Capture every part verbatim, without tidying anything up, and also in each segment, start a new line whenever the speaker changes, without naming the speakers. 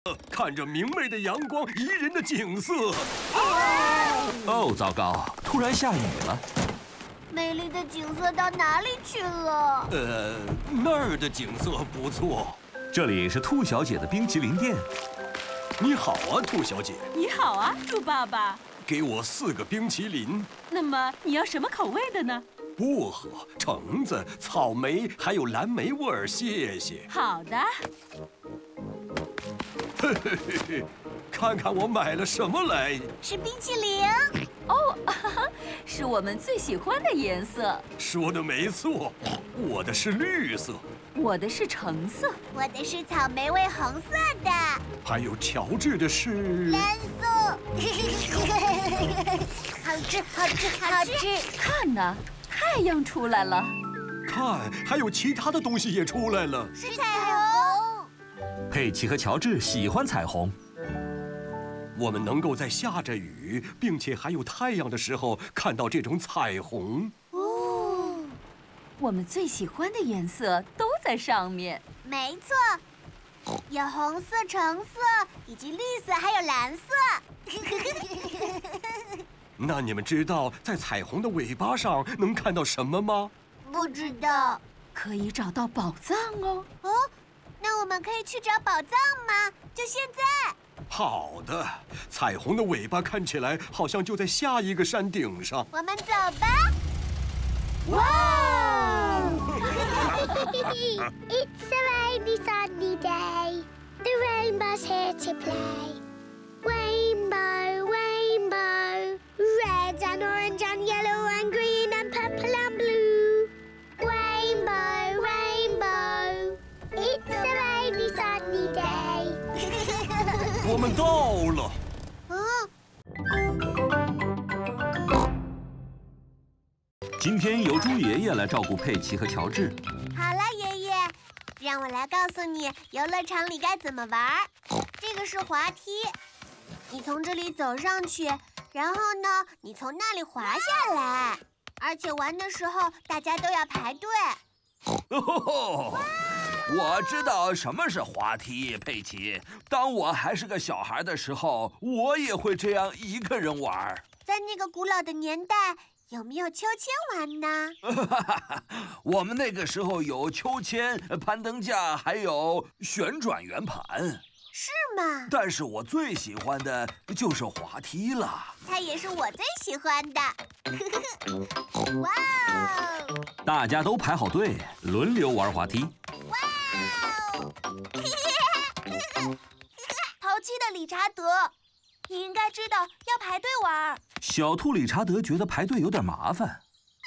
看着明媚的阳光，宜人的景色。
哦，糟糕！突然下雨了。
美丽的景色到哪里去了？
呃，那儿的景色不错。
这里是兔小姐的冰淇淋店。
你好啊，兔小姐。
你好啊，猪爸爸。
给我四个冰淇淋。
那么你要什么口味的呢？
薄荷、橙子、草莓，还有蓝莓味儿，谢谢。
好的。
嘿嘿嘿嘿，看看我买了什么来。
是冰淇淋。
哦，是我们最喜欢的颜色。
说的没错，我的是绿色，
我的是橙色，
我的是草莓味红色的，
还有乔治的是
蓝色。好吃，好吃，好吃！
看呐，太阳出来了。
看，还有其他的东西也出来了。
是彩虹。
佩奇和乔治喜欢彩虹。
我们能够在下着雨，并且还有太阳的时候看到这种彩虹。
哦，
我们最喜欢的颜色都在上面。
没错，有红色、橙色，以及绿色，还有蓝色。
那你们知道在彩虹的尾巴上能看到什么吗？
不知道。
可以找到宝藏哦。
哦，那我们可以去找宝藏吗？就现在。
好的，彩虹的尾巴看起来好像就在下一个山顶上。
我们走吧。哇！It's a rainy sunny day. The rainbow's here to play. Rainbow, rainbow, red and orange and yellow and green and purple and blue. Rainbow, rainbow. It's a rainy sunny day.
我们到了。
今天由猪爷爷来照顾佩奇和乔治。
好了，爷爷，让我来告诉你游乐场里该怎么玩。这个是滑梯，你从这里走上去，然后呢，你从那里滑下来。而且玩的时候大家都要排队。
哦，我知道什么是滑梯，佩奇。当我还是个小孩的时候，我也会这样一个人玩。
在那个古老的年代，有没有秋千玩呢？
我们那个时候有秋千、攀登架，还有旋转圆盘。
是吗？
但是我最喜欢的就是滑梯了。
它也是我最喜欢的。哇哦！
大家都排好队，轮流玩滑梯。
哇哦！淘气的理查德，你应该知道要排队玩。
小兔理查德觉得排队有点麻烦。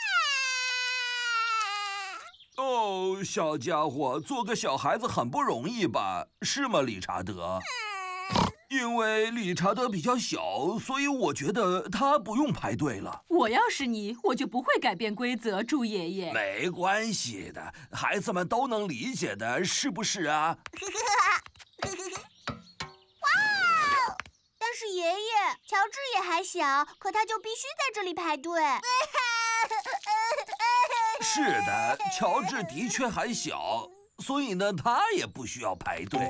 哦，小家伙，做个小孩子很不容易吧？是吗，理查德？因为理查德比较小，所以我觉得他不用排队了。
我要是你，我就不会改变规则，猪爷爷。
没关系的，孩子们都能理解的，是不是啊？
哇！但是爷爷，乔治也还小，可他就必须在这里排队。
是的，乔治的确还小，所以呢，他也不需要排队。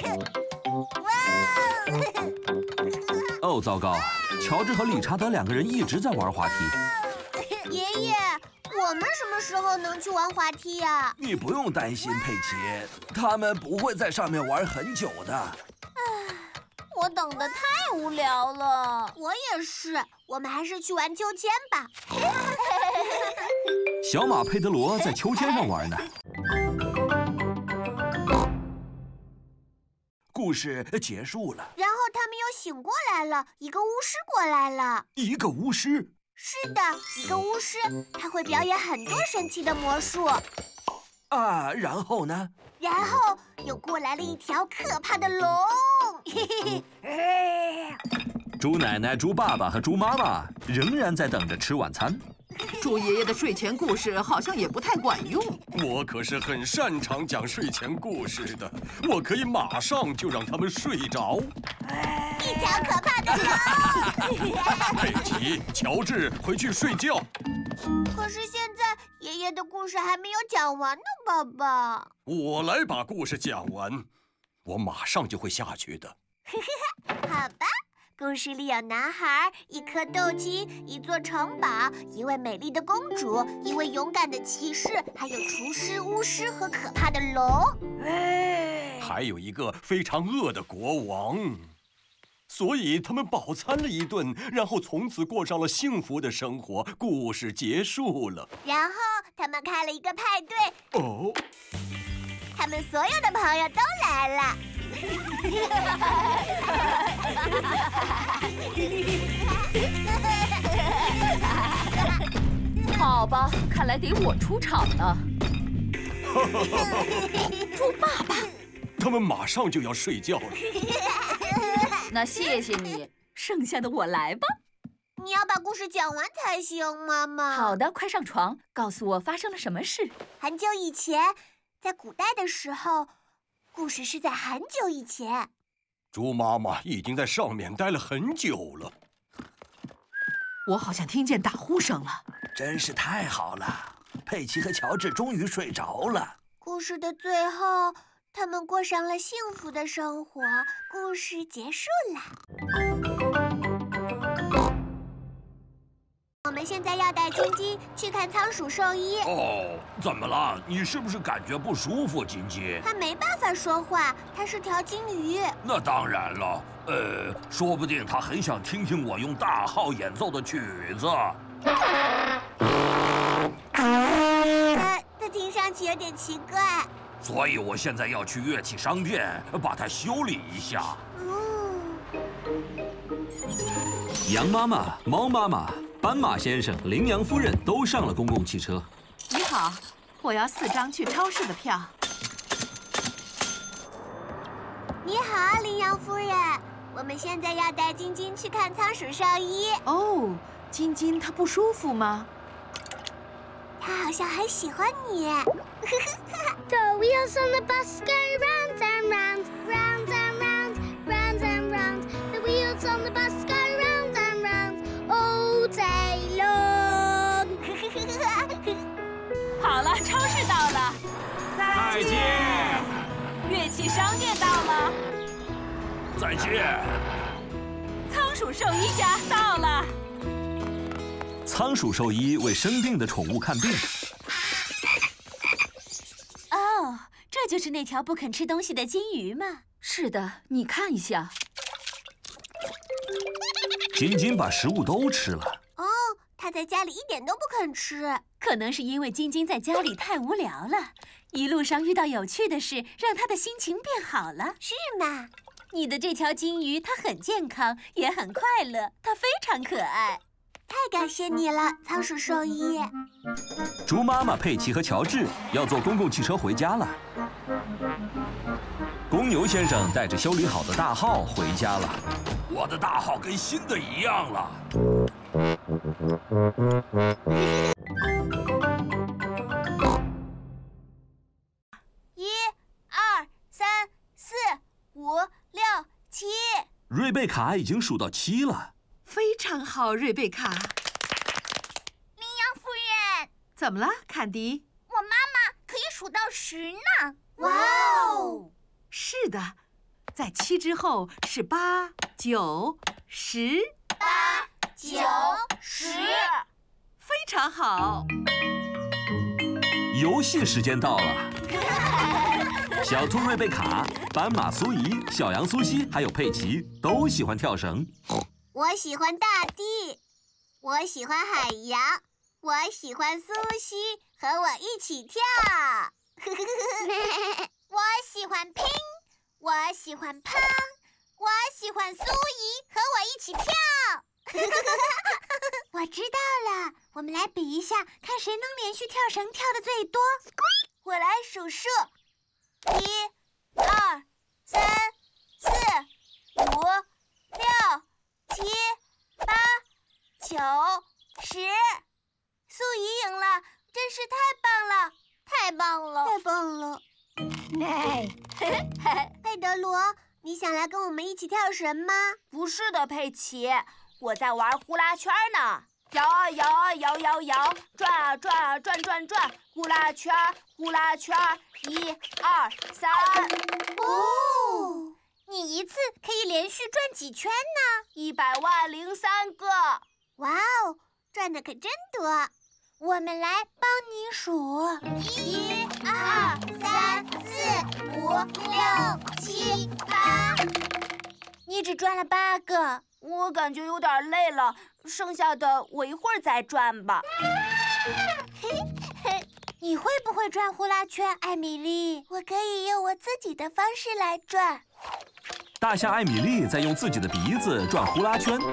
哦，糟糕！乔治和理查德两个人一直在玩滑梯。
爷爷，我们什么时候能去玩滑梯呀？
你不用担心，佩奇，他们不会在上面玩很久的。
我等得太无聊了。我也是，我们还是去玩秋千吧。
小马佩德罗在秋千上玩呢。
故事结束了。
然后他们又醒过来了，一个巫师过来了。
一个巫师？
是的，一个巫师，他会表演很多神奇的魔术。
啊，然后呢？
然后又过来了一条可怕的龙。
猪奶奶、猪爸爸和猪妈妈仍然在等着吃晚餐。
猪爷爷的睡前故事好像也不太管用。
我可是很擅长讲睡前故事的，我可以马上就让他们睡着。
一条可怕的龙！
佩奇、乔治，回去睡觉。
可是现在爷爷的故事还没有讲完呢，爸爸。
我来把故事讲完，我马上就会下去的。
好吧，故事里有男孩、一颗豆茎、一座城堡、一位美丽的公主、一位勇敢的骑士，还有厨师、巫师和可怕的龙。
还有一个非常饿的国王。所以他们饱餐了一顿，然后从此过上了幸福的生活。故事结束了。
然后他们开了一个派对。
哦，
他们所有的朋友都来了。
好吧，看来得我出场了。猪爸爸，
他们马上就要睡觉了。
那谢谢你，剩下的我来吧。
你要把故事讲完才行，妈妈。
好的，快上床，告诉我发生了什么事。
很久以前，在古代的时候，故事是在很久以前。
猪妈妈已经在上面待了很久了。
我好像听见打呼声了。
真是太好了，佩奇和乔治终于睡着了。
故事的最后，他们过上了幸福的生活。故事结束了。我们现在要带晶晶去看仓鼠兽医。
哦，怎么了？你是不是感觉不舒服，晶晶？
它没办法说话，它是条金鱼。
那当然了，呃，说不定它很想听听我用大号演奏的曲子。
它它听上去有点奇怪。
所以我现在要去乐器商店把它修理一下。
嗯。
羊妈妈、猫妈妈、斑马先生、羚羊夫人都上了公共汽车。
你好，我要四张去超市的票。
你好，羚羊夫人，我们现在要带晶晶去看仓鼠兽医。
哦，晶晶她不舒服吗？
他好像很喜欢你。The wheels on the bus go round and round, round and round, round and round. The wheels on the bus go round and round all day long.
好了，超市到了。
再见。
乐器商店到了。
再见。
仓鼠兽医家到了。
仓鼠兽医为生病的宠物看病。
哦，这就是那条不肯吃东西的金鱼吗？
是的，你看一下。
晶晶把食物都吃了。
哦，它在家里一点都不肯吃。
可能是因为晶晶在家里太无聊了，一路上遇到有趣的事，让她的心情变好了。
是吗？
你的这条金鱼，它很健康，也很快乐，它非常可爱。
太感谢你了，仓鼠兽医。
猪妈妈佩奇和乔治要坐公共汽车回家了。公牛先生带着修理好的大号回家了。
我的大号跟新的一样了。
一、二、三、四、五、六、七。
瑞贝卡已经数到七了。
非常好，瑞贝卡。
羚羊夫人，
怎么了，坎迪？
我妈妈可以数到十呢。哇哦！
是的，在七之后是八、九、十。
八、九、十。
非常好。
游戏时间到了。小兔瑞贝卡、斑马苏怡、小羊苏西还有佩奇都喜欢跳绳。
我喜欢大地，我喜欢海洋，我喜欢苏西，和我一起跳。我喜欢拼，我喜欢胖，我喜欢苏怡，和我一起跳。我知道了，我们来比一下，看谁能连续跳绳跳的最多。我来数数：一、二、三、四、五、六。七、八、九、十，苏怡赢了，真是太棒了，太棒了，太棒了！佩德罗，你想来跟我们一起跳绳吗？
不是的，佩奇，我在玩呼啦圈呢，摇啊摇啊摇摇摇，转啊转啊转转转，呼啦圈呼啦圈，一二三，
哦，
你一次可以连
连续转几圈呢？
一百万零三个。
哇哦，转的可真多！我们来帮你数：一、二、三、四、五、六、七、八。你只转了八个，
我感觉有点累了，剩下的我一会儿再转吧。
你会不会转呼啦圈，艾米丽？我可以用我自己的方式来转。
大象艾米丽在用自己的鼻子转呼啦圈。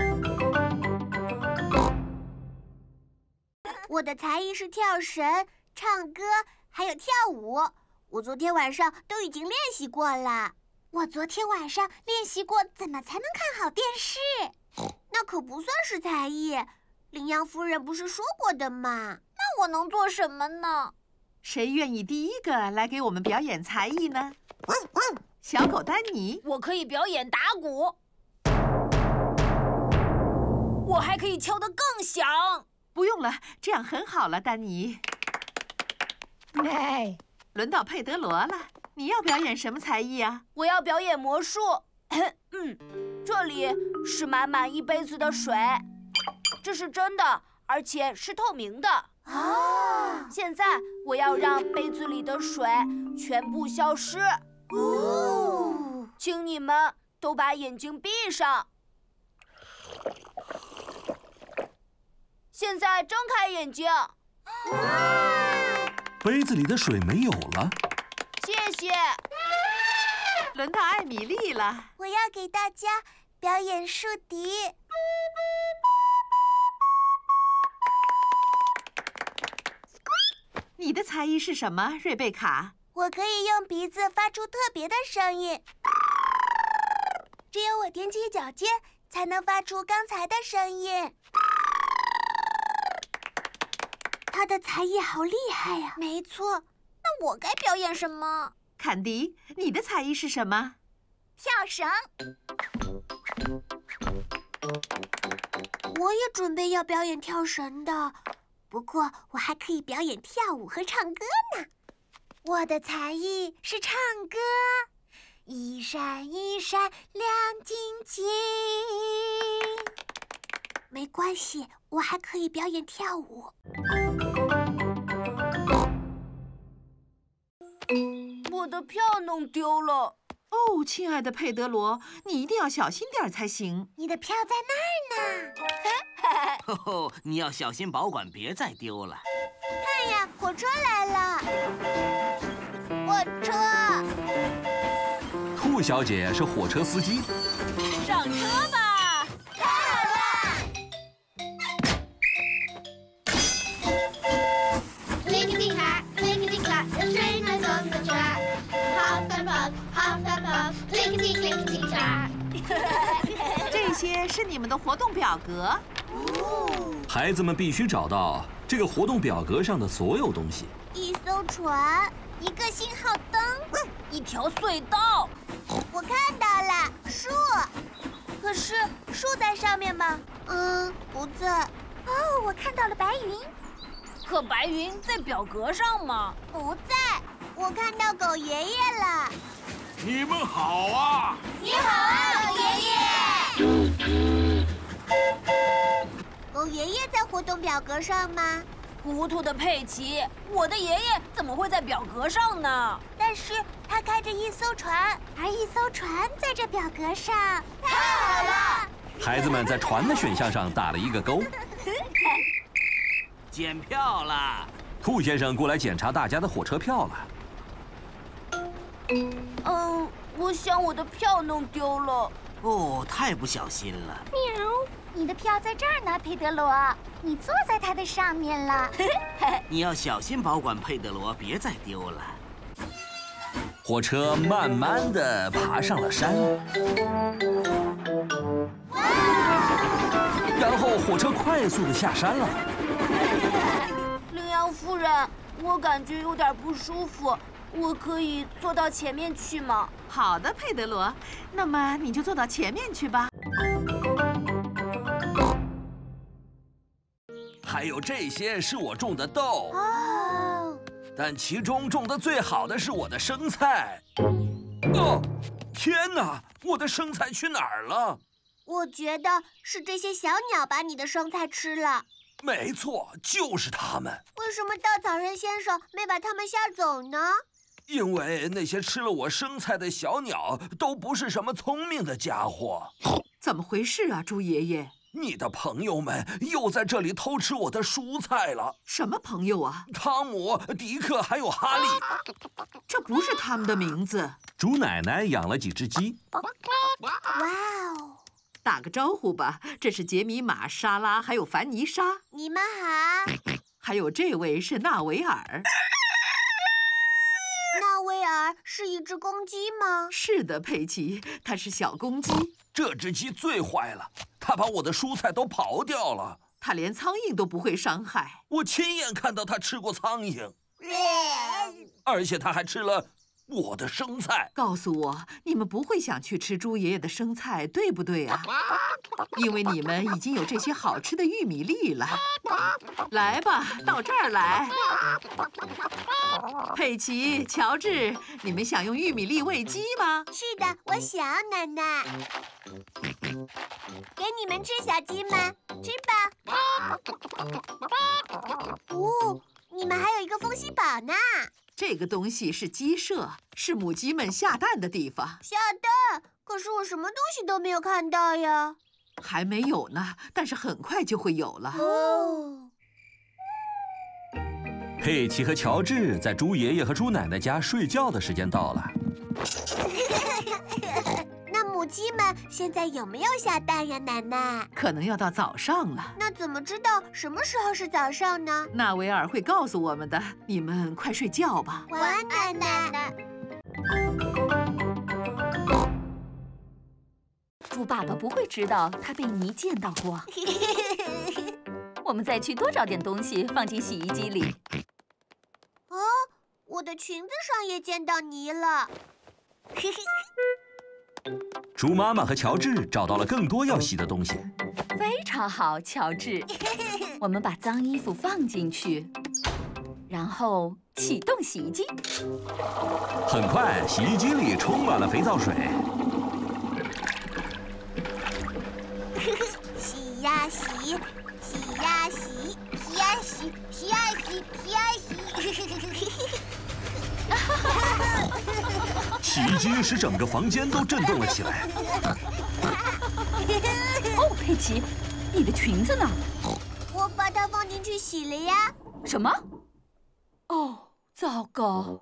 我的才艺是跳绳、唱歌，还有跳舞。我昨天晚上都已经练习过了。我昨天晚上练习过怎么才能看好电视。那可不算是才艺，羚羊夫人不是说过的吗？那我能做什么呢？
谁愿意第一个来给我们表演才艺呢？小狗丹尼，
我可以表演打鼓，我还可以敲得更响。
不用了，这样很好了，丹尼。
哎，
轮到佩德罗了，你要表演什么才艺啊？
我要表演魔术。嗯，这里是满满一杯子的水，这是真的，而且是透明的。
哦，
现在我要让杯子里的水全部消失。
哦，
请你们都把眼睛闭上。现在睁开眼睛。
杯子里的水没有了。
谢谢。
轮到艾米丽了，
我要给大家表演竖笛。
你的才艺是什么，瑞贝卡？
我可以用鼻子发出特别的声音，只有我踮起脚尖才能发出刚才的声音。他的才艺好厉害呀！没错，那我该表演什么？
坎迪，你的才艺是什么？
跳绳。我也准备要表演跳绳的，不过我还可以表演跳舞和唱歌呢。我的才艺是唱歌，一闪一闪亮晶晶。没关系，我还可以表演跳舞。
我的票弄丢了。
哦，亲爱的佩德罗，你一定要小心点才行。
你的票在那儿呢。
吼吼，你要小心保管，别再丢了。
看呀，火车来了！火车。
兔小姐是火车司机。
上车吧！
太好了
！Clickety-clack, clickety-clack, the train has on the track. Hop and puff, hop and puff, clickety-clickety-clack.
这些是你们的活动表格。
孩子们必须找到这个活动表格上的所有东西。
一艘船，一个信号灯，
一条隧道。
我看到了树，可是树在上面吗？嗯，不在。哦，我看到了白云。
可白云在表格上吗？
不在。我看到狗爷爷了。
你们好啊！
你好啊，狗爷爷。狗爷爷在活动表格上吗？
糊涂的佩奇，我的爷爷怎么会在表格上呢？
但是他开着一艘船，而一艘船在这表格上。太好了！
孩子们在船的选项上打了一个勾。
检票啦！
兔先生过来检查大家的火车票了。
嗯，我想我的票弄丢了。
哦，太不小心了。
喵，你的票在这儿呢，佩德罗，你坐在它的上面了。
你要小心保管，佩德罗，别再丢了。
火车慢慢地爬上了山，然后火车快速地下山了。
羚羊夫人，我感觉有点不舒服，我可以坐到前面去吗？
好的，佩德罗，那么你就坐到前面去吧。
还有这些是我种的豆，
哦，
但其中种的最好的是我的生菜。哦， 天哪，我的生菜去哪儿了？
我觉得是这些小鸟把你的生菜吃了。
没错，就是它们。
为什么稻草人先生没把它们吓走呢？
因为那些吃了我生菜的小鸟都不是什么聪明的家伙。
怎么回事啊，猪爷爷？
你的朋友们又在这里偷吃我的蔬菜了。
什么朋友啊？
汤姆、迪克还有哈利。
这不是他们的名字。
猪奶奶养了几只鸡。
哇哦！
打个招呼吧，这是杰米玛、莎拉还有凡妮莎。
你们好。
还有这位是纳维尔。
纳维尔是一只公鸡吗？
是的，佩奇，它是小公鸡。
这只鸡最坏了，它把我的蔬菜都刨掉了。
它连苍蝇都不会伤害。
我亲眼看到它吃过苍蝇，而且它还吃了我的生菜。
告诉我，你们不会想去吃猪爷爷的生菜，对不对啊？因为你们已经有这些好吃的玉米粒了。来吧，到这儿来。佩奇、乔治，你们想用玉米粒喂鸡吗？
是的，我想，奶奶。给你们吃，小鸡们，吃吧。哦，你们还有一个风息堡呢。
这个东西是鸡舍，是母鸡们下蛋的地方。
下蛋？可是我什么东西都没有看到呀。
还没有呢，但是很快就会有了。
哦。
佩奇和乔治在猪爷爷和猪奶奶家睡觉的时间到了。
那母鸡们现在有没有下蛋呀，奶奶？
可能要到早上了。
那怎么知道什么时候是早上呢？
纳维尔会告诉我们的。你们快睡觉吧。
晚安，奶奶。
猪爸爸不会知道他被泥溅到过。我们再去多找点东西放进洗衣机里。
哦，我的裙子上也溅到泥了。
猪妈妈和乔治找到了更多要洗的东西。
非常好，乔治。我们把脏衣服放进去，然后启动洗衣机。
很快，洗衣机里充满了肥皂水。
洗呀洗，洗呀洗，洗呀洗，洗呀洗，洗呀洗。
洗衣机使整个房间都震动了起来。
哦，佩奇，你的裙子呢？
我把它放进去洗了呀。
什么？哦，糟糕！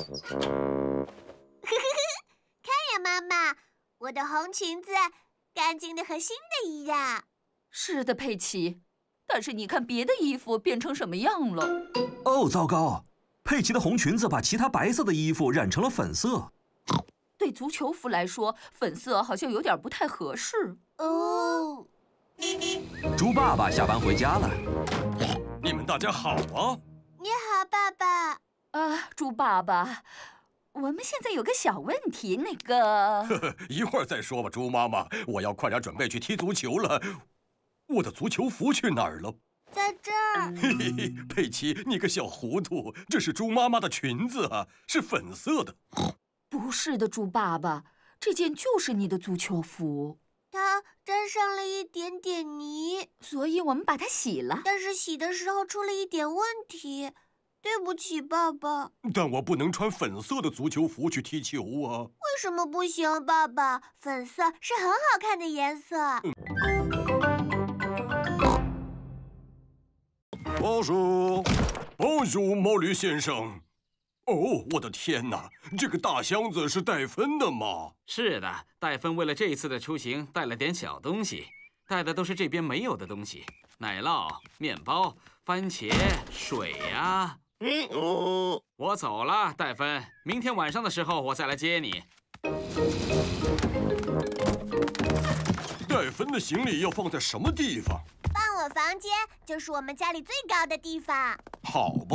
看呀，妈妈，我的红裙子干净的和新的一样。
是的，佩奇，但是你看别的衣服变成什么样了？
哦，糟糕！佩奇的红裙子把其他白色的衣服染成了粉色。
对足球服来说，粉色好像有点不太合适。
哦。
猪爸爸下班回家了。
你们大家好啊！
你好，爸爸。
啊，猪爸爸，我们现在有个小问题，那个……
呵呵，一会儿再说吧，猪妈妈，我要快点准备去踢足球了。我的足球服去哪儿了？
在这儿。
嘿嘿嘿，佩奇，你个小糊涂，这是猪妈妈的裙子啊，是粉色的。
不是的，猪爸爸，这件就是你的足球服。
它沾上了一点点泥，
所以我们把它洗了。
但是洗的时候出了一点问题，对不起，爸爸。
但我不能穿粉色的足球服去踢球啊！
为什么不行，爸爸？粉色是很好看的颜色。嗯
Bonjour， Bonjour， 毛驴先生。哦，我的天哪！这个大箱子是戴芬的吗？
是的，戴芬为了这一次的出行带了点小东西，带的都是这边没有的东西：奶酪、面包、番茄、水呀。嗯哦。我走了，戴芬，明天晚上的时候我再来接你。
戴芬的行李要放在什么地方？
放我房间，就是我们家里最高的地方。
好吧。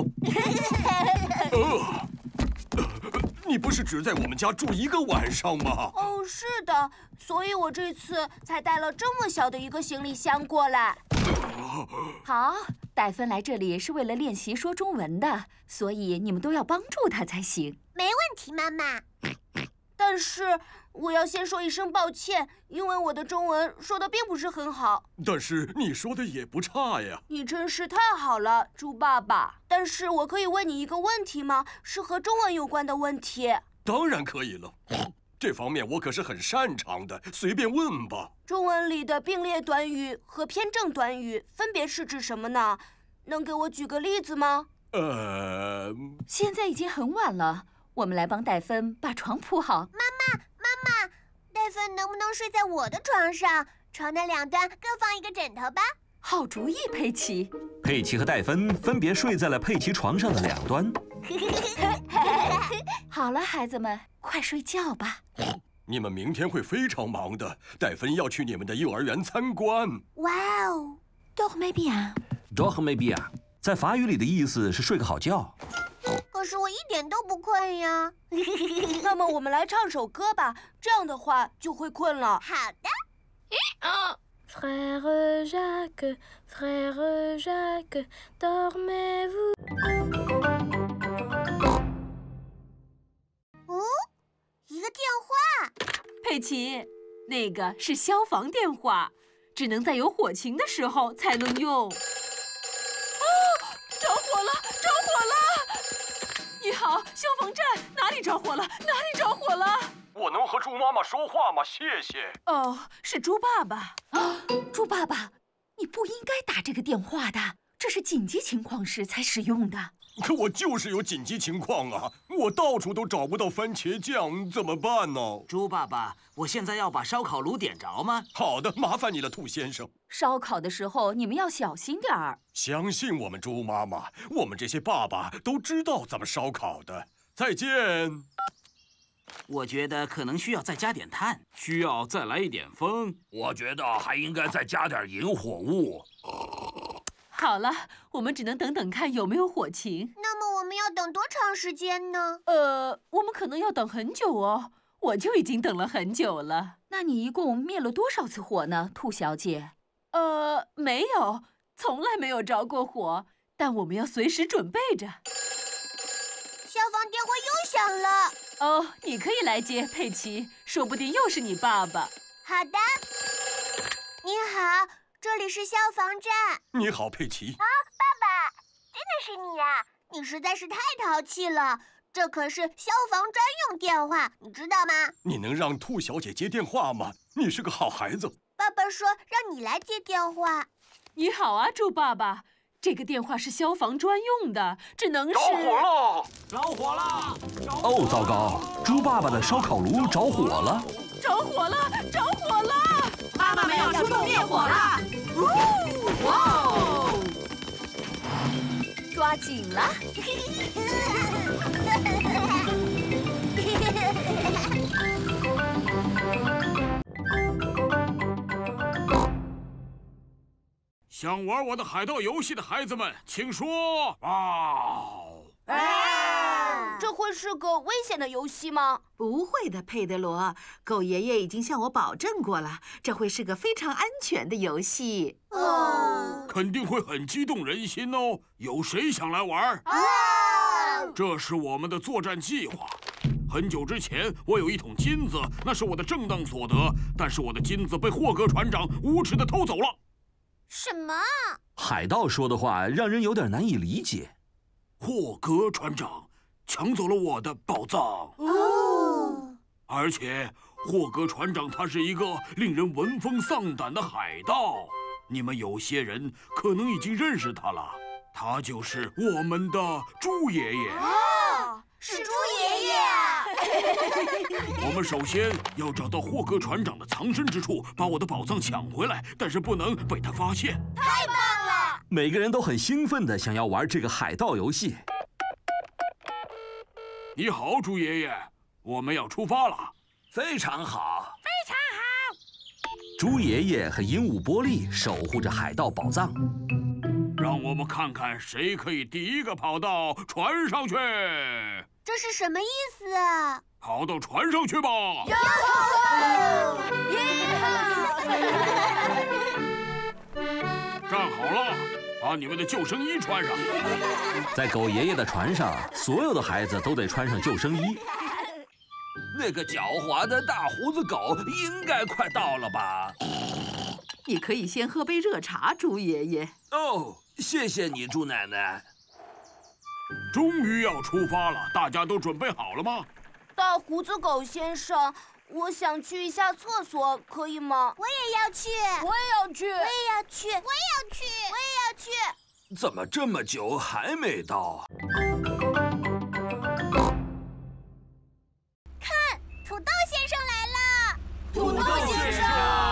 呃，你不是只在我们家住一个晚上吗？
哦，是的，所以我这次才带了这么小的一个行李箱过来。
好，戴芬来这里是为了练习说中文的，所以你们都要帮助他才行。
没问题，妈妈。
但是我要先说一声抱歉，因为我的中文说的并不是很好。
但是你说的也不差呀。
你真是太好了，猪爸爸。但是我可以问你一个问题吗？是和中文有关的问题。
当然可以了，这方面我可是很擅长的，随便问吧。
中文里的并列短语和偏正短语分别是指什么呢？能给我举个例子吗？
呃，
现在已经很晚了，我们来帮戴芬把床铺好。
妈妈，妈妈，戴芬能不能睡在我的床上？床的两端各放一个枕头吧。
好主意，佩奇。
佩奇和戴芬分别睡在了佩奇床上的两端。
好了，孩子们，快睡觉吧。
你们明天会非常忙的，戴芬要去你们的幼儿园参观。
哇哦
Dormez bien。
Dormez bien， 在法语里的意思是睡个好觉。
可是我一点都不困呀。
那么我们来唱首歌吧，这样的话就会困了。
好的。
Frère Jacques, frère Jacques, dormez-vous?
哦，一个电话。
佩奇，那个是消防电话，只能在有火情的时候才能用。啊！着火了！着火了！你好，消防站，哪里着火了？哪里着火了？
我能和猪妈妈说话吗？谢谢。
哦，是猪爸爸。
啊，猪爸爸，你不应该打这个电话的，这是紧急情况时才使用的。
可我就是有紧急情况啊，我到处都找不到番茄酱，怎么办呢？
猪爸爸，我现在要把烧烤炉点着吗？
好的，麻烦你了，兔先生。
烧烤的时候你们要小心点儿。
相信我们，猪妈妈，我们这些爸爸都知道怎么烧烤的。再见。
我觉得可能需要再加点炭，
需要再来一点风。
我觉得还应该再加点引火物。
好了，我们只能等等看有没有火情。
那么我们要等多长时间呢？
呃，我们可能要等很久哦。我就已经等了很久了。
那你一共灭了多少次火呢，兔小姐？
呃，没有，从来没有着过火。但我们要随时准备着。
消防电话又响了。
哦，你可以来接，佩奇，说不定又是你爸爸。
好的。你好，这里是消防站。
你好，佩奇。
啊，爸爸，真的是你呀！你实在是太淘气了。这可是消防专用电话，你知道吗？
你能让兔小姐接电话吗？你是个好孩子。
爸爸说让你来接电话。
你好啊，猪爸爸。这个电话是消防专用的，只能是……
着火了！
着火了！
哦，糟糕！猪爸爸的烧烤炉着火了！
着火了！着火了！
妈妈们要出动灭火了！
哇哦！
抓紧了！
想玩我的海盗游戏的孩子们，请说。
嗷！啊！这会是个危险的游戏吗？
不会的，佩德罗。狗爷爷已经向我保证过了，这会是个非常安全的游戏。
哦，
肯定会很激动人心哦。有谁想来玩？
啊！
这是我们的作战计划。很久之前，我有一桶金子，那是我的正当所得，但是我的金子被霍格船长无耻地偷走了。
什么？
海盗说的话让人有点难以理解。
霍格船长抢走了我的宝藏。
哦。
而且，霍格船长他是一个令人闻风丧胆的海盗。你们有些人可能已经认识他了，他就是我们的猪爷爷。
哦，是猪爷爷。
我们首先要找到霍格船长的藏身之处，把我的宝藏抢回来，但是不能被他发现。
太棒了！
每个人都很兴奋地想要玩这个海盗游戏。
你好，猪爷爷，我们要出发了。
非常好，
非常好。
猪爷爷和鹦鹉波利守护着海盗宝藏。
让我们看看谁可以第一个跑到船上去。
这是什么意思啊？
跑到船上去吧！
哟吼！
站好了，把你们的救生衣穿上。
在狗爷爷的船上，所有的孩子都得穿上救生衣。
那个狡猾的大胡子狗应该快到了吧？
你可以先喝杯热茶，猪爷爷。
哦，谢谢你，猪奶奶。
终于要出发了，大家都准备好了吗？
大胡子狗先生，我想去一下厕所，可以吗？
我也要去，
我也要去，
我也要去，我也要去，
我也要去。
怎么这么久还没到？
看，土豆先生来了！
土豆先生！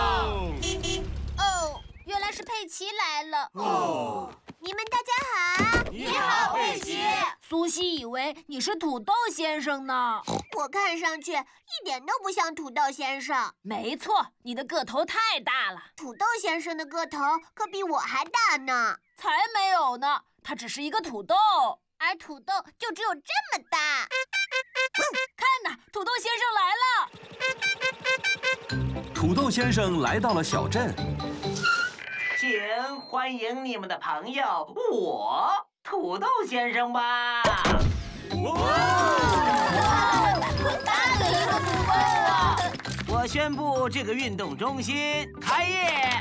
哦，原来是佩奇来了。
哦，
你们大家好。
你好，佩奇。苏西以为你是土豆先生呢。
我看上去一点都不像土豆先生。
没错，你的个头太大了。
土豆先生的个头可比我还大呢。
才没有呢，他只是一个土豆，
而土豆就只有这么大。
看呐，土豆先生来了。
土豆先生来到了小镇。
请欢迎你们的朋友，我土豆先生吧。
大的一个土豆啊！
我宣布这个运动中心开业。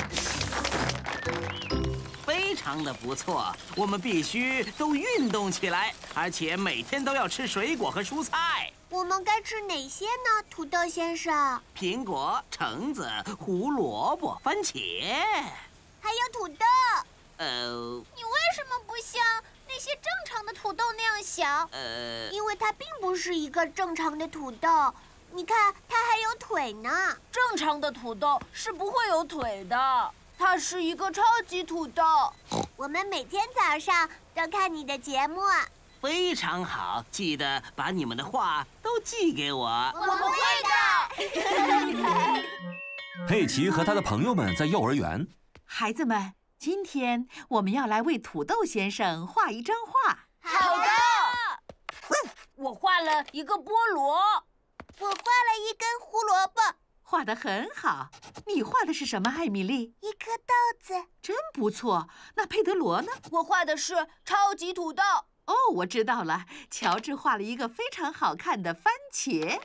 非常的不错，我们必须都运动起来，而且每天都要吃水果和蔬菜。
我们该吃哪些呢，土豆先生？
苹果、橙子、胡萝卜、番茄，
还有土豆。
呃，
你为什么不像那些正常的土豆那样小？
呃，
因为它并不是一个正常的土豆。你看，它还有腿呢。
正常的土豆是不会有腿的。
它是一个超级土豆。
我们每天早上都看你的节目。
非常好，记得把你们的话都寄给我。
我们会的。
佩奇和他的朋友们在幼儿园。
孩子们，今天我们要来为土豆先生画一张画。
好的。
我画了一个菠萝，
我画了一根胡萝卜。
画得很好，你画的是什么，艾米丽？
一颗豆子，
真不错。那佩德罗呢？
我画的是超级土豆。
哦，我知道了，乔治画了一个非常好看的番茄。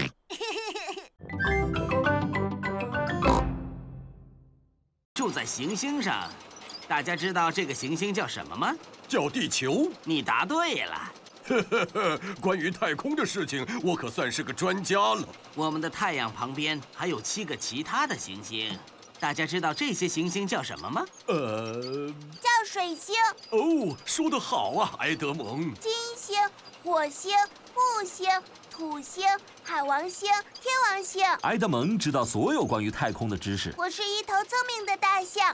住在行星上，大家知道这个行星叫什么吗？
叫地球。
你答对了。
呵呵呵，关于太空的事情，我可算是个专家了。
我们的太阳旁边还有七个其他的行星，大家知道这些行星叫什么吗？
呃，
叫水星。
哦，说得好啊，埃德蒙。
金星、火星、木星、土星、海王星、天王星。
埃德蒙知道所有关于太空的知识。
我是一头聪明的大象。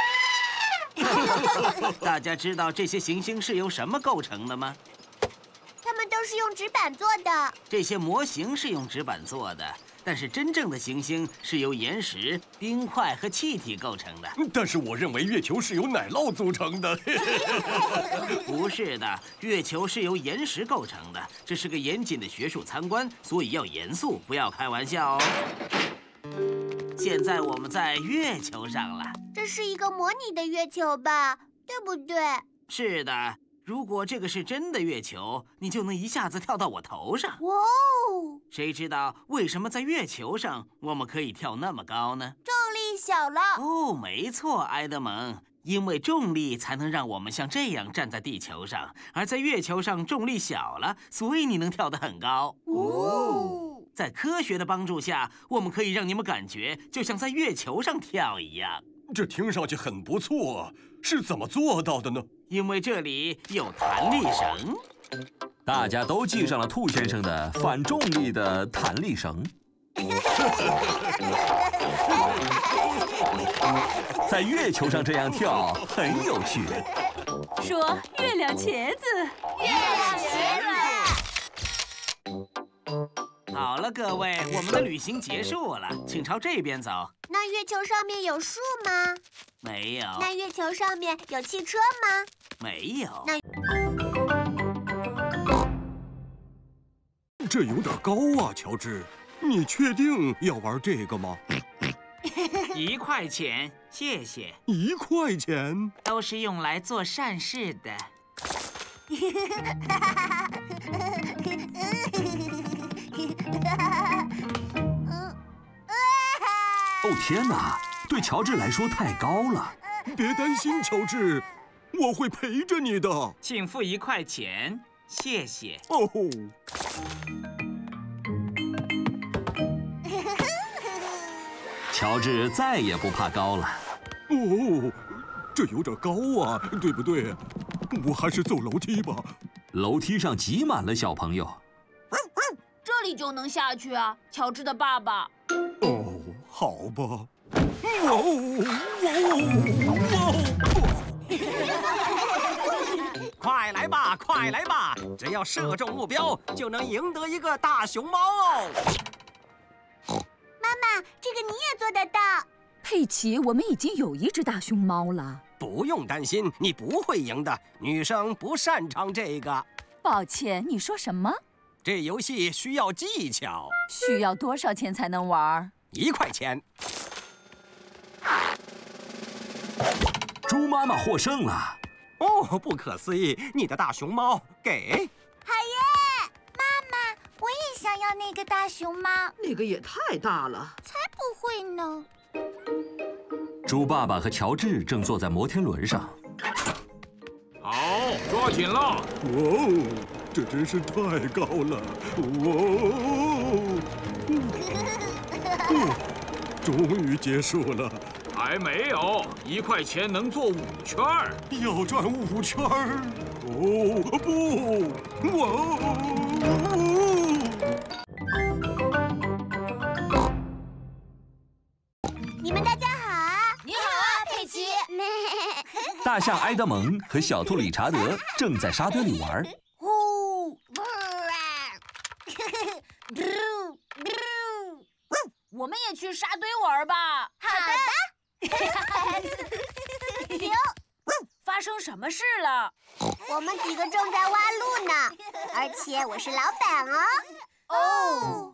大家知道这些行星是由什么构成的吗？
它们都是用纸板做的。
这些模型是用纸板做的，但是真正的行星是由岩石、冰块和气体构成的。
但是我认为月球是由奶酪组成的。
不是的，月球是由岩石构成的。这是个严谨的学术参观，所以要严肃，不要开玩笑哦。现在我们在月球上了。
这是一个模拟的月球吧？对不对？
是的。如果这个是真的月球，你就能一下子跳到我头上。
哇哦！
谁知道为什么在月球上我们可以跳那么高呢？
重力小了。
哦，没错，埃德蒙，因为重力才能让我们像这样站在地球上，而在月球上重力小了，所以你能跳得很高。
哦，
在科学的帮助下，我们可以让你们感觉就像在月球上跳一样。
这听上去很不错，是怎么做到的呢？
因为这里有弹力绳。
大家都系上了兔先生的反重力的弹力绳。在月球上这样跳很有趣。
说月亮茄子，
月亮茄
子。好了，各位，我们的旅行结束了，请朝这边走。
那月球上面有树吗？
没有。
那月球上面有汽车吗？
没有。
那
这有点高啊，乔治，你确定要玩这个吗？
一块钱，谢谢。
一块钱？
都是用来做善事的。
哦天哪，对乔治来说太高了。
别担心，乔治，我会陪着你的。
请付一块钱，谢谢。
哦。
乔治再也不怕高了。
哦，这有点高啊，对不对？我还是走楼梯吧。
楼梯上挤满了小朋友。
这里就能下去啊，乔治的爸爸。
哦，好吧。哇哦哇
哦！快来吧，快来吧！只要射中目标，就能赢得一个大熊猫哦。
妈妈，这个你也做得到。
佩奇，我们已经有一只大熊猫了。
不用担心，你不会赢的。女生不擅长这个。
抱歉，你说什么？
这游戏需要技巧。
需要多少钱才能玩？
一块钱。
猪妈妈获胜了。
哦，不可思议！你的大熊猫给。
好耶！妈妈，我也想要那个大熊猫。
那个也太大了。
才不会呢。
猪爸爸和乔治正坐在摩天轮上。
好，抓紧了！
哇哦，这真是太高了！哇哦！哦，终于结束了。
还没有，一块钱能做五圈儿。
要转五圈儿？哦不！哇
哦！你们大家好啊！
你好啊，佩奇。
大象埃德蒙和小兔理查德正在沙堆里玩。
呼！
我们也去沙堆玩吧。
好的。
发生什么事了？
我们几个正在挖路呢，而且我是老板哦。
哦。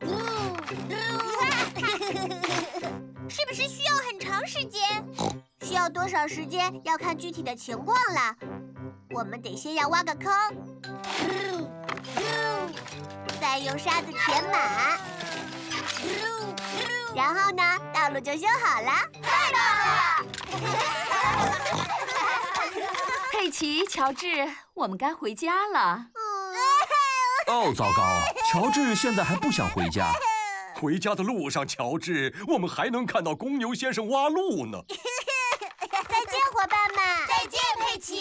是不是需要很长时间？需要多少时间要看具体的情况了。我们得先要挖个坑，再用沙子填满，然后呢，道路就修好了。太棒了！
佩奇、乔治，我们该回家了。
哦，糟糕！乔治现在还不想回家。
回家的路上，乔治，我们还能看到公牛先生挖路呢。
再见，伙伴们！
再见，佩奇。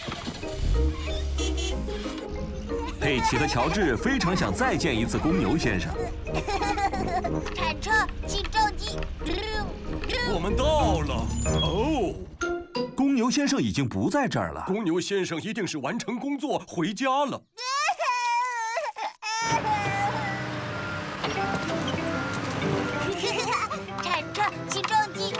佩奇和乔治非常想再见一次公牛先生。
铲车，起重机。
我们到了。哦。
公牛先生已经不在这儿了。
公牛先生一定是完成工作回家了。
铲车，起重机。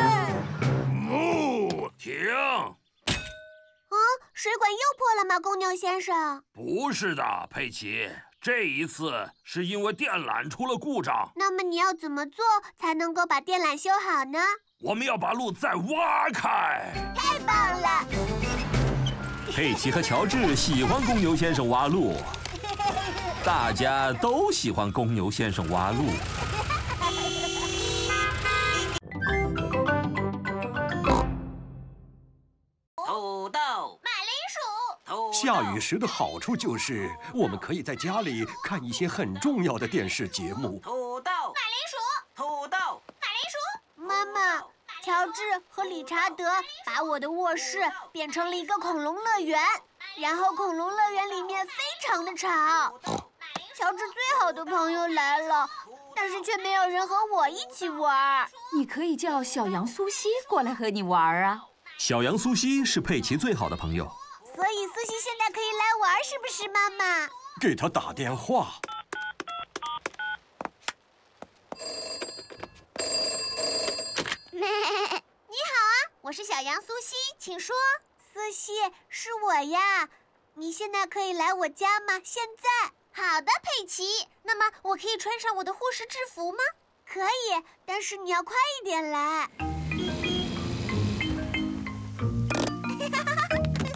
哦，停！
嗯，水管又破了吗，公牛先生？
不是的，佩奇，这一次是因为电缆出了故障。
那么你要怎么做才能够把电缆修好呢？
我们要把路再挖开。
太棒了！
佩奇和乔治喜欢公牛先生挖路，大家都喜欢公牛先生挖路。
土豆、
马铃薯。
下雨时的好处就是，我们可以在家里看一些很重要的电视节目。
土豆、
马铃薯。
土豆、
马铃薯。妈妈，乔治和理查德把我的卧室变成了一个恐龙乐园，然后恐龙乐园里面非常的吵。乔治最好的朋友来了，但是却没有人和我一起玩。
你可以叫小羊苏西过来和你玩啊。
小羊苏西是佩奇最好的朋友，
所以苏西现在可以来玩，是不是，妈妈？
给他打电话。
你好啊，我是小羊苏西，请说。苏西，是我呀。你现在可以来我家吗？现在。好的，佩奇。那么我可以穿上我的护士制服吗？可以，但是你要快一点来。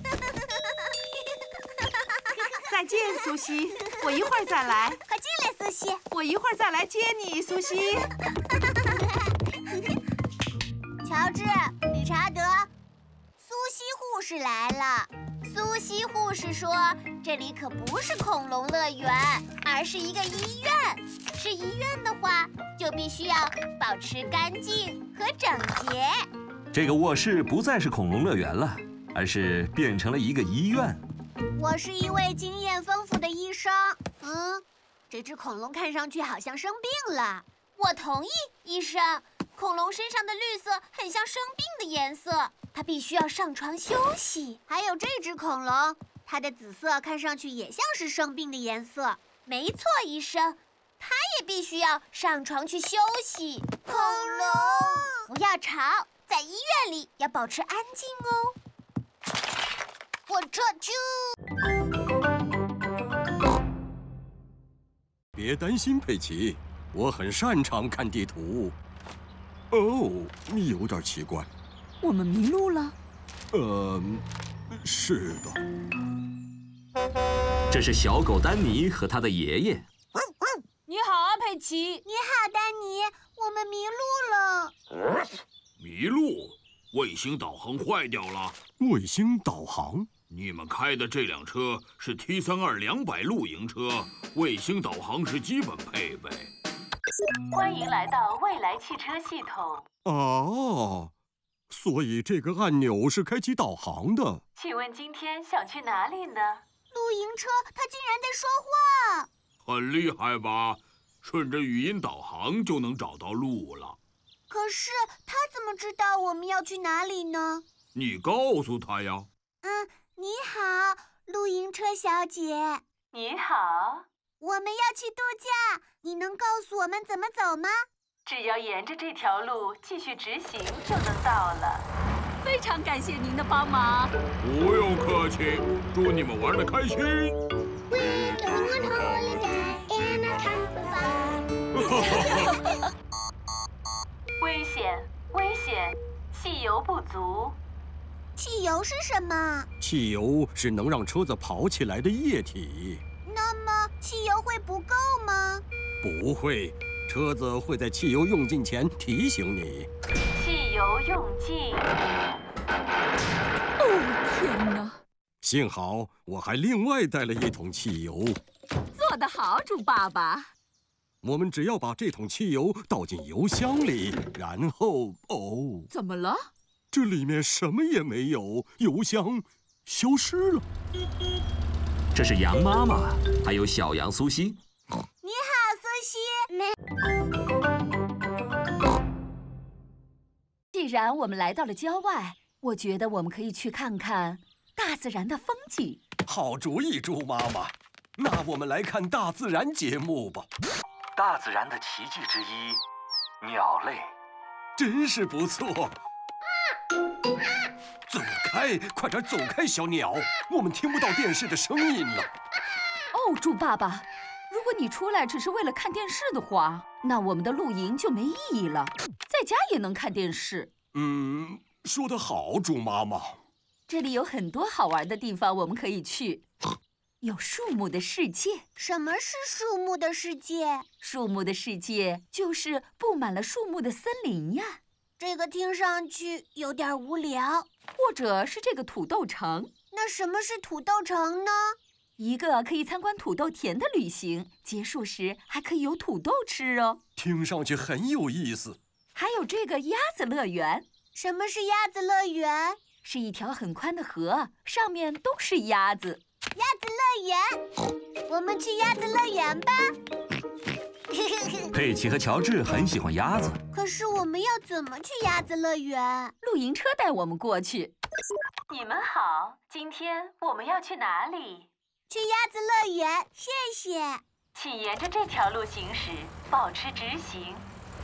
再见，苏西，我一会儿再来。
快进来，苏
西。
我一会儿再来接你，苏西。
乔治、理查德，苏西护士来了。苏西护士说，这里可不是恐龙乐园，而是一个医院。是医院的话，就必须要保持干净和整洁。
这个卧室不再是恐龙乐园了，而是变成了一个医院。
我是一位经验丰富的医生。嗯，这只恐龙看上去好像生病了。我同意，医生。恐龙身上的绿色很像生病的颜色，它必须要上床休息。还有这只恐龙，它的紫色看上去也像是生病的颜色。没错，医生，它也必须要上床去休息。恐龙，不要吵，在医院里要保持安静哦。我撤出。
别担心，佩奇，我很擅长看地图。哦，你有点奇怪。
我们迷路了？
呃，是的。
这是小狗丹尼和他的爷爷。
你好啊，佩奇。
你好，丹尼，我们迷路了。
迷路？卫星导航坏掉了。
卫星导航？
你们开的这辆车是 T 三二两百露营车，卫星导航是基本配备。
欢迎来到未来汽车系统。
哦，所以这个按钮是开启导航的。
请问今天想去哪里呢？
露营车，它竟然在说话。
很厉害吧？顺着语音导航就能找到路了。
可是它怎么知道我们要去哪里呢？
你告诉他呀。
嗯，你好，露营车小姐。
你好。
我们要去度假，你能告诉我们怎么走吗？
只要沿着这条路继续直行就能到了。非常感谢您的帮忙。
不用客气，祝你们玩得开心。
We're going on holiday in a camper van.
危险，危险，汽油不足。
汽油是什么？
汽油是能让车子跑起来的液体。
那么汽油会不够吗？
不会，车子会在汽油用尽前提醒你。
汽油用尽。哦，天哪！
幸好我还另外带了一桶汽油。
做得好，猪爸爸。
我们只要把这桶汽油倒进油箱里，然后哦，
怎么了？
这里面什么也没有，油箱消失了。
这是羊妈妈，还有小羊苏西。
你好，苏西。
既然我们来到了郊外，我觉得我们可以去看看大自然的风景。
好主意，猪妈妈。那我们来看大自然节目吧。
大自然的奇迹之一，鸟类，
真是不错。走开，快点走开，小鸟！我们听不到电视的声音了。
哦，猪爸爸，如果你出来只是为了看电视的话，那我们的露营就没意义了。在家也能看电视。
嗯，说得好，猪妈妈。
这里有很多好玩的地方，我们可以去。有树木的世界。
什么是树木的世界？
树木的世界就是布满了树木的森林呀。
这个听上去有点无聊。
或者是这个土豆城。
那什么是土豆城呢？
一个可以参观土豆田的旅行，结束时还可以有土豆吃哦。
听上去很有意思。
还有这个鸭子乐园。
什么是鸭子乐园？
是一条很宽的河，上面都是鸭子。
鸭子乐园，我们去鸭子乐园吧。
佩奇和乔治很喜欢鸭子。
可是我们要怎么去鸭子乐园？
露营车带我们过去。你们好，今天我们要去哪里？
去鸭子乐园，谢谢。
请沿着这条路行驶，保持直行。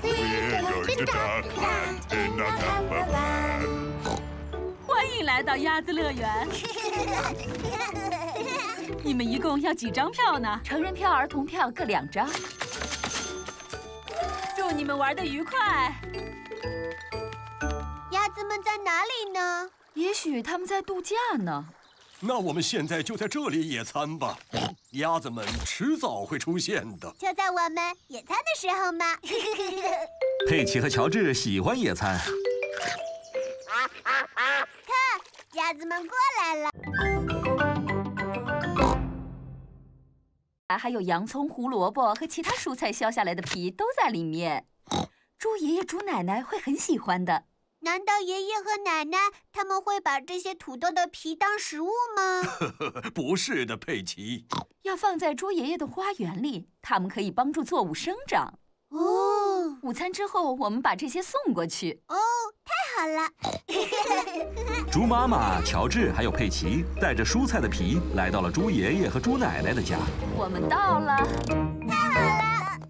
欢迎来到鸭子乐园。
你们一共要几张票呢？
成人票、儿童票各两张。
祝你们玩得愉快。
鸭子们在哪里呢？
也许他们在度假呢。
那我们现在就在这里野餐吧。 鸭子们迟早会出现的。
就在我们野餐的时候嘛。
佩奇和乔治喜欢野餐。
看，鸭子们过来了。
还有洋葱、胡萝卜和其他蔬菜削下来的皮都在里面。猪爷爷、猪奶奶会很喜欢的。
难道爷爷和奶奶他们会把这些土豆的皮当食物吗？
不是的，佩奇。
要放在猪爷爷的花园里，它们可以帮助作物生长。
哦，
午餐之后，我们把这些送过去。
哦，太好了！
猪妈妈、乔治还有佩奇带着蔬菜的皮来到了猪爷爷和猪奶奶的家。
我们到了，
太好了！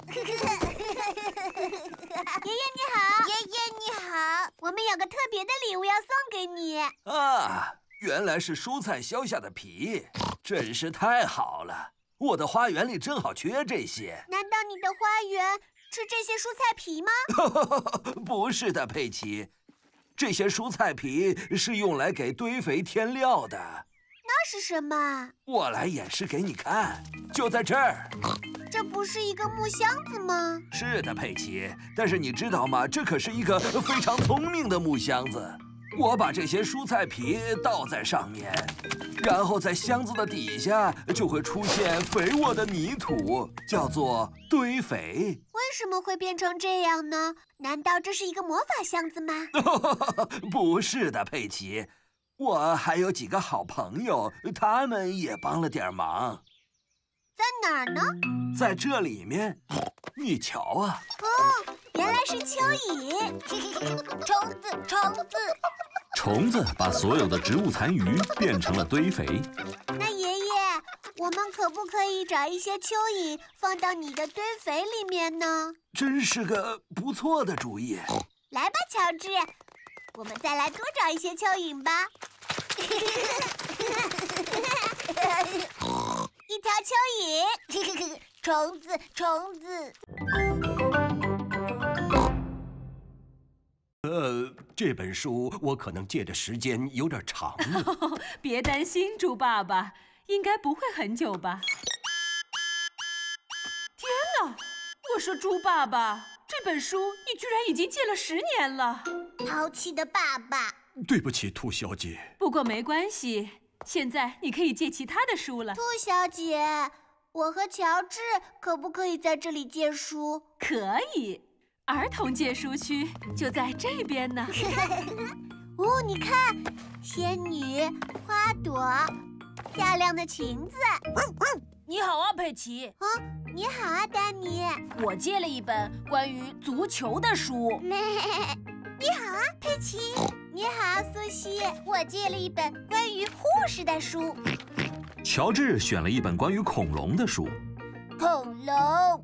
爷爷你好，爷爷你好，我们有个特别的礼物要送给你。
啊，原来是蔬菜削下的皮，真是太好了！我的花园里正好缺这些。
难道你的花园吃这些蔬菜皮吗？
不是的，佩奇，这些蔬菜皮是用来给堆肥添料的。
那是什么？
我来演示给你看，就在这儿。
这不是一个木箱子吗？
是的，佩奇，但是你知道吗？这可是一个非常聪明的木箱子。我把这些蔬菜皮倒在上面，然后在箱子的底下就会出现肥沃的泥土，叫做堆肥。
为什么会变成这样呢？难道这是一个魔法箱子吗？
不是的，佩奇，我还有几个好朋友，他们也帮了点忙。
在哪儿呢？
在这里面，你瞧啊！
哦，原来是蚯蚓。虫子，虫子。
虫子把所有的植物残余变成了堆肥。
那爷爷，我们可不可以找一些蚯蚓放到你的堆肥里面呢？
真是个不错的主意。
来吧，乔治，我们再来多找一些蚯蚓吧。一条蚯蚓，虫子，虫子。
呃，这本书我可能借的时间有点长了。
别担心，猪爸爸，应该不会很久吧？天哪！我说猪爸爸，这本书你居然已经借了十年了。
淘气的爸爸。
对不起，兔小姐。
不过没关系，现在你可以借其他的书了。
兔小姐，我和乔治可不可以在这里借书？
可以。儿童借书区就在这边呢。
哦，你看，仙女、花朵、漂亮的裙子。
你好啊，佩奇。
啊，你好啊，丹尼。
我借了一本关于足球的书。
你好啊，佩奇。你好，苏西。我借了一本关于护士的书。
乔治选了一本关于恐龙的书。
恐龙。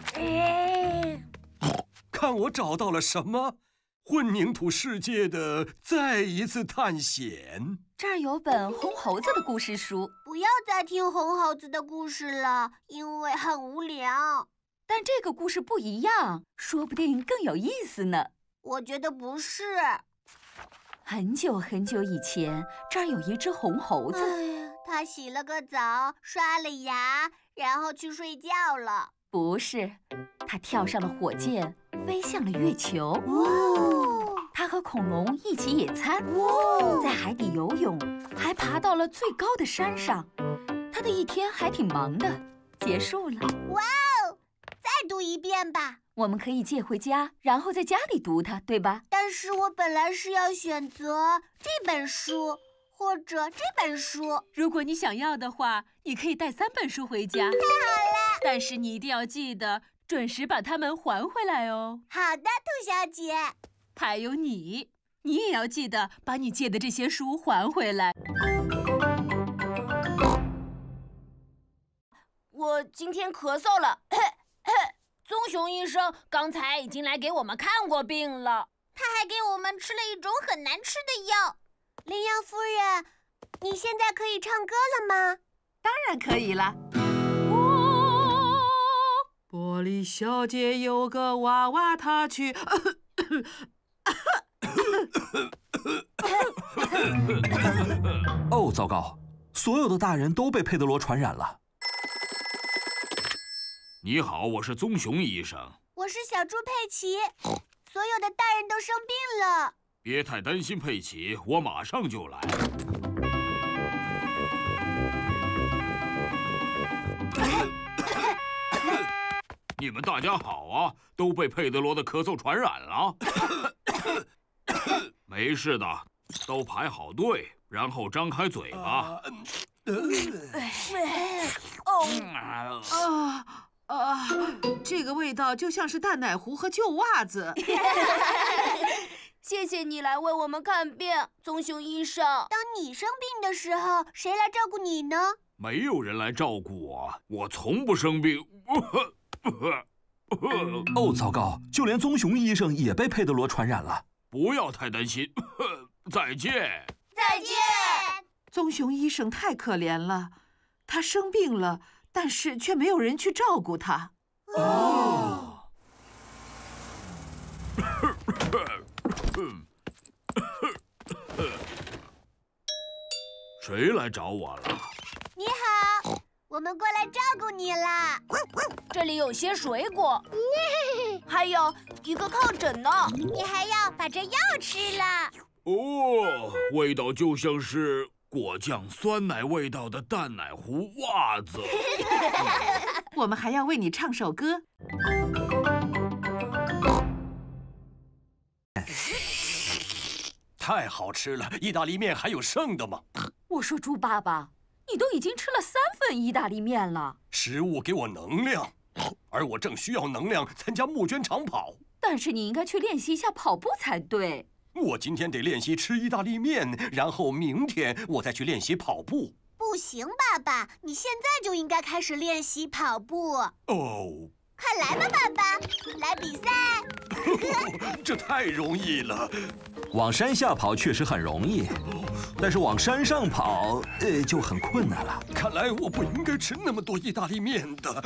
看我找到了什么？混凝土世界的再一次探险。
这儿有本红猴子的故事书。
不要再听红猴子的故事了，因为很无聊。
但这个故事不一样，说不定更有意思呢。
我觉得不是。
很久很久以前，这儿有一只红猴子。
哎呀，它洗了个澡，刷了牙，然后去睡觉了。
不是，它跳上了火箭，飞向了月球。
哦，
它和恐龙一起野餐，
哦，
在海底游泳，还爬到了最高的山上。它的一天还挺忙的，结束了。
哇哦！再读一遍吧。
我们可以借回家，然后在家里读它，对吧？
但是我本来是要选择这本书，或者这本书。
如果你想要的话，你可以带三本书回家。
太好了！
但是你一定要记得准时把它们还回来哦。
好的，兔小姐。
还有你，你也要记得把你借的这些书还回来。
我今天咳嗽了，棕熊医生刚才已经来给我们看过病了，
他还给我们吃了一种很难吃的药。羚羊夫人，你现在可以唱歌了吗？
当然可以了。
哦，玻璃小姐有个娃娃，她去。
哦，糟糕！所有的大人都被佩德罗传染了。
你好，我是棕熊医生。
我是小猪佩奇，所有的大人都生病了。
别太担心，佩奇，我马上就来。你们大家好啊，都被佩德罗的咳嗽传染了。没事的，都排好队，然后张开嘴巴。
啊啊！这个味道就像是淡奶糊和旧袜子。
谢谢你来为我们看病，棕熊医生。当你生病的时候，谁来照顾你呢？
没有人来照顾我，我从不生病。
哦，糟糕！就连棕熊医生也被佩德罗传染了。
不要太担心。再见。
再见。
棕熊医生太可怜了，他生病了，但是却没有人去照顾他。
哦。
谁来找我了？
你好，我们过来照顾你啦。
这里有些水果，还有一个靠枕呢。
你还要把这药吃了。
哦，味道就像是果酱酸奶味道的淡奶糊袜子。
我们还要为你唱首歌。
太好吃了！意大利面还有剩的吗？
我说猪爸爸，你都已经吃了三份意大利面了。
食物给我能量，而我正需要能量参加募捐长跑。
但是你应该去练习一下跑步才对。
我今天得练习吃意大利面，然后明天我再去练习跑步。
不行，爸爸，你现在就应该开始练习跑步。
哦。
快来吧，爸爸，来比赛！
这太容易了。
往山下跑确实很容易，但是往山上跑，呃，就很困难了。
看来我不应该吃那么多意大利面的。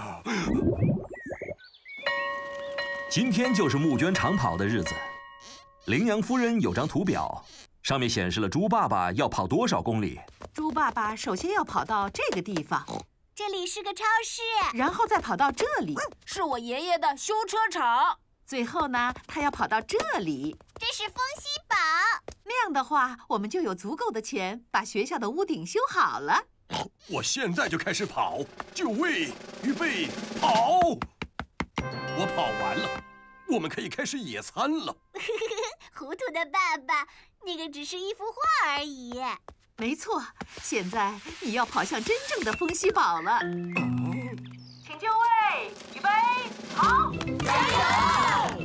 今天就是募捐长跑的日子。羚羊夫人有张图表，上面显示了猪爸爸要跑多少公里。
猪爸爸首先要跑到这个地方。
这里是个超市，
然后再跑到这里，
是我爷爷的修车厂。
最后呢，他要跑到这里，
这是风息堡。
那样的话，我们就有足够的钱把学校的屋顶修好了。
我现在就开始跑，就位，预备，跑！我跑完了，我们可以开始野餐了。
糊涂的爸爸，那个只是一幅画而已。
没错，现在你要跑向真正的风息堡了。请就位，预备，跑！
加油！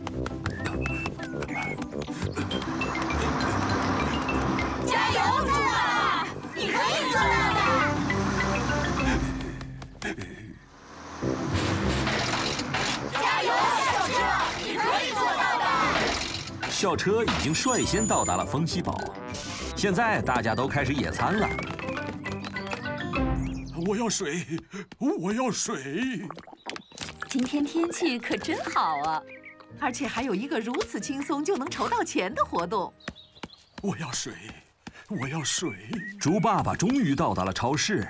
加油，猪爸爸，你可以做到的！加油，校车，你可以做到的！
校车已经率先到达了风息堡。现在大家都开始野餐了。
我要水，我要水。
今天天气可真好啊，
而且还有一个如此轻松就能筹到钱的活动。
我要水，我要水。
猪爸爸终于到达了超市。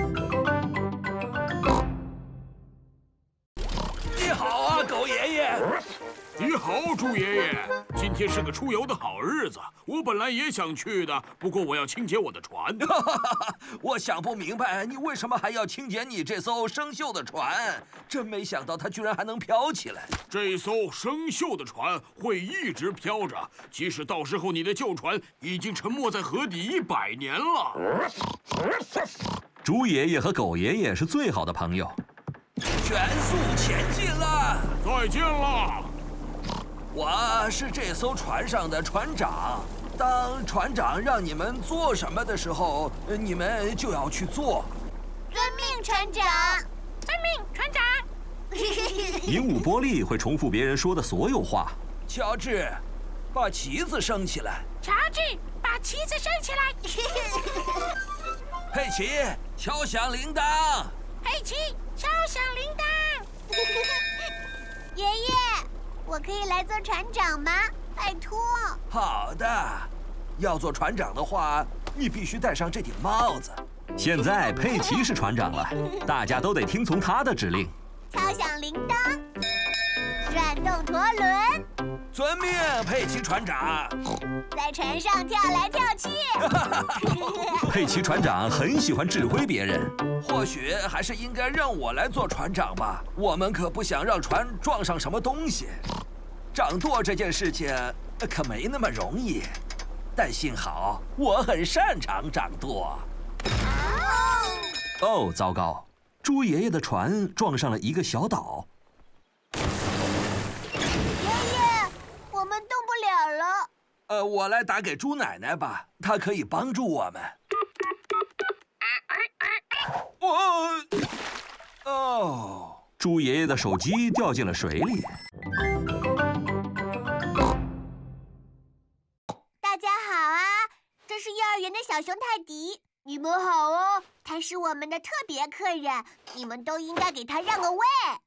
你好啊，狗爷爷。
你好，猪爷爷。今天是个出游的好日子，我本来也想去的，不过我要清洁我的船。
我想不明白，你为什么还要清洁你这艘生锈的船？真没想到它居然还能飘起来。
这艘生锈的船会一直飘着，即使到时候你的旧船已经沉没在河底一百年了。
猪爷爷和狗爷爷是最好的朋友。
全速前进了！
再见了！
我是这艘船上的船长。当船长让你们做什么的时候，你们就要去做。
遵命，船长。
遵命，船长。
鹦鹉波利会重复别人说的所有话。
乔治，把旗子升起来。
乔治，把旗子升起来。
佩奇，敲响铃铛。
佩奇，敲响铃铛。
爷爷，我可以来做船长吗？拜托。
好的，要做船长的话，你必须戴上这顶帽子。
现在佩奇是船长了，大家都得听从他的指令。
敲响铃铛，转动陀轮，
遵命，佩奇船长。
在船上跳来跳去。
佩奇船长很喜欢指挥别人。
或许还是应该让我来做船长吧。我们可不想让船撞上什么东西。掌舵这件事情可没那么容易，但幸好我很擅长掌舵。
哦，糟糕！猪爷爷的船撞上了一个小岛。
爷爷，我们动不了了。
呃，我来打给猪奶奶吧，她可以帮助我们。我，哦，
猪爷爷的手机掉进了水里。
大家好啊，这是幼儿园的小熊泰迪。你们好哦，他是我们的特别客人，你们都应该给他让个位。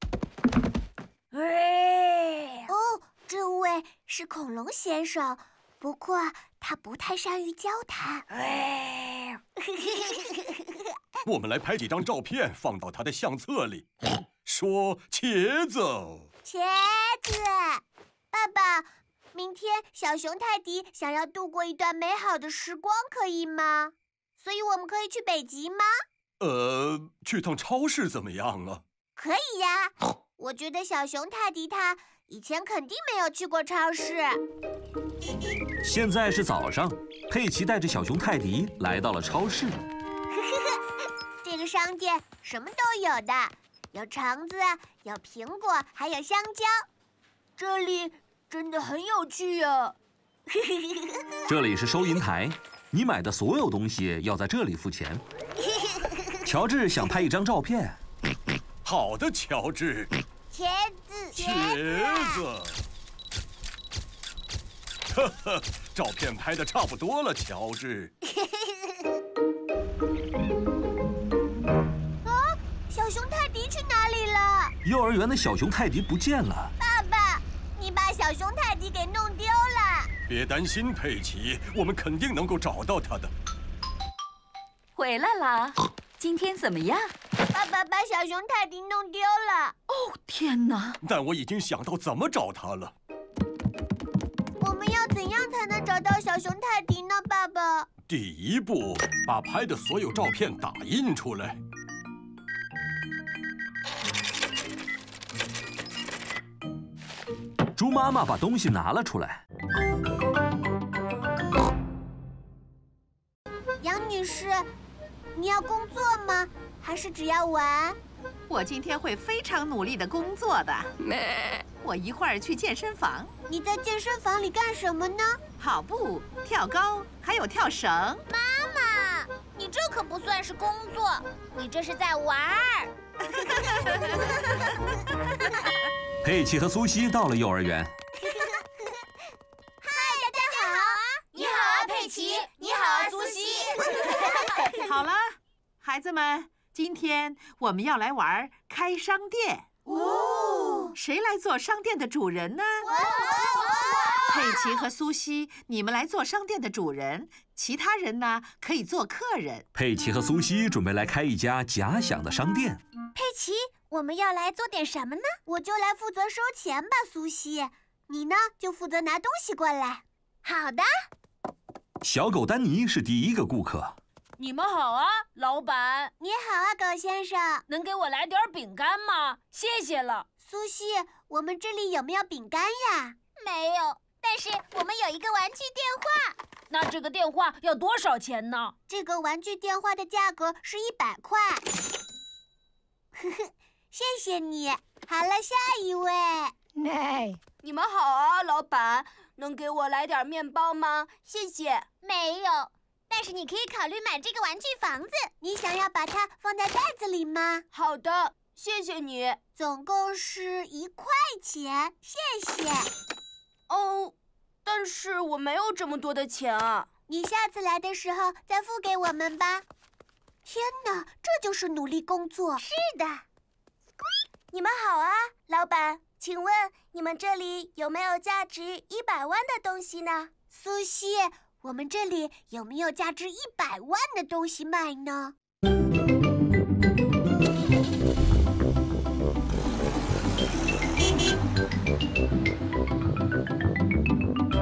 喂，哦，这位是恐龙先生，不过他不太善于交谈。喂，
我们来拍几张照片，放到他的相册里。说茄子，
茄子，爸爸，明天小熊泰迪想要度过一段美好的时光，可以吗？所以我们可以去北极吗？
呃，去趟超市怎么样啊？
可以呀，我觉得小熊泰迪他以前肯定没有去过超市。
现在是早上，佩奇带着小熊泰迪来到了超市。
这个商店什么都有的，有橙子，有苹果，还有香蕉。这里真的很有趣呀！
这里是收银台，你买的所有东西要在这里付钱。乔治想拍一张照片。
好的，乔治。
茄子，
茄子。呵呵，照片拍的差不多了，乔治。
啊，小熊泰迪去哪里了？
幼儿园的小熊泰迪不见了。
爸爸，你把小熊泰迪给弄丢了。
别担心，佩奇，我们肯定能够找到他的。
回来啦，今天怎么样？
爸爸把小熊泰迪弄丢了。
哦，天哪！
但我已经想到怎么找他了。
我们要怎样才能找到小熊泰迪呢，爸爸？
第一步，把拍的所有照片打印出来。
猪妈妈把东西拿了出来。
杨女士，你要工作吗？还是只要玩？
我今天会非常努力的工作的。我一会儿去健身房。
你在健身房里干什么呢？
跑步、跳高，还有跳绳。
妈妈，你这可不算是工作，你这是在玩儿。
佩奇和苏西到了幼儿园。
嗨，大家好！
你好啊，佩奇！你好啊，苏西！
好了，孩子们，今天我们要来玩开商店。哦，谁来做商店的主人呢？佩奇和苏西，你们来做商店的主人，其他人呢可以做客人。
佩奇和苏西准备来开一家假想的商店。
佩奇，我们要来做点什么呢？我就来负责收钱吧，苏西。你呢，就负责拿东西过来。好的。
小狗丹尼是第一个顾客。
你们好啊，老板。
你好啊，狗先生。
能给我来点饼干吗？谢谢了。
苏西，我们这里有没有饼干呀？
没有，但是我们有一个玩具电话。
那这个电话要多少钱呢？
这个玩具电话的价格是一百块。呵呵，谢谢你。好了，下一位。
哎，你们好啊，老板。能给我来点面包吗？谢谢。
没有。但是你可以考虑买这个玩具房子。
你想要把它放在袋子里吗？
好的，谢谢你。
总共是一块钱，谢谢。
哦，但是我没有这么多的钱啊。
你下次来的时候再付给我们吧。天哪，这就是努力工作。
是的。你们好啊，老板，请问你们这里有没有价值一百万的东西呢？
苏西。我们这里有没有价值一百万的东西卖呢？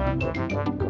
Thank you.